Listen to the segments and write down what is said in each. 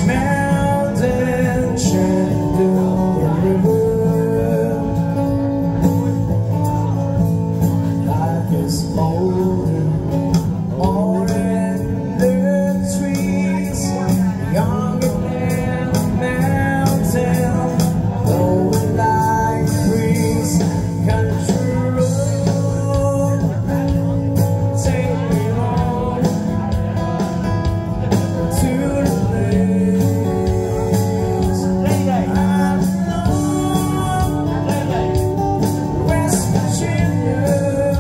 mountain shadow river, life is older, more in the trees, younger than the mountain, blowing like breeze. Country road, take me home to the place I know, West Virginia,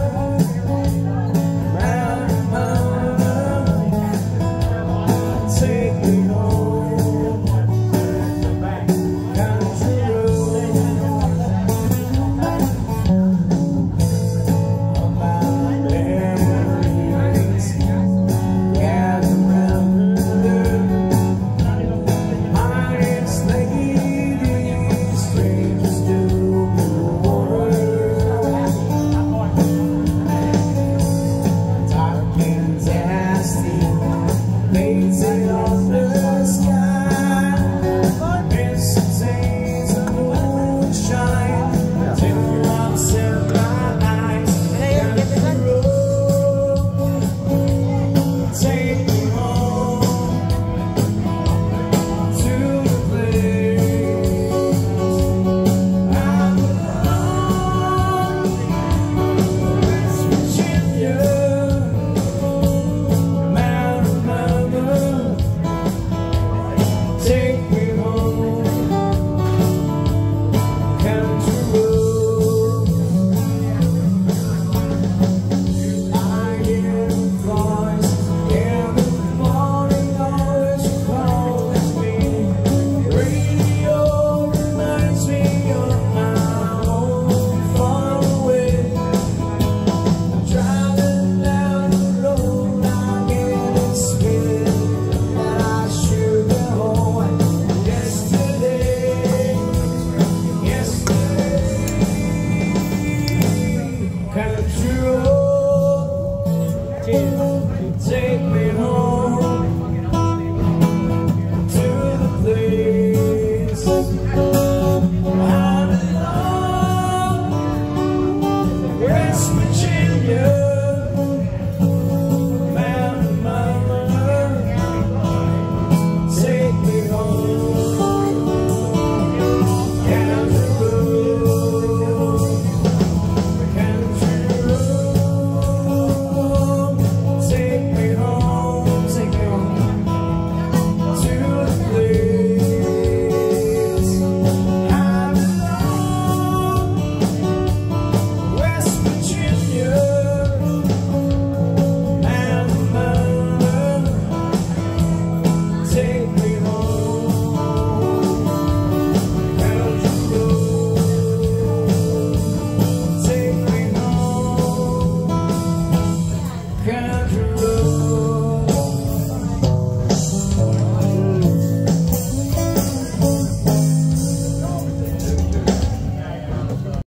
round mountain, take me home, country road, all my memories gather round my ex-lady, strangers to the water, dark and dusty, painted on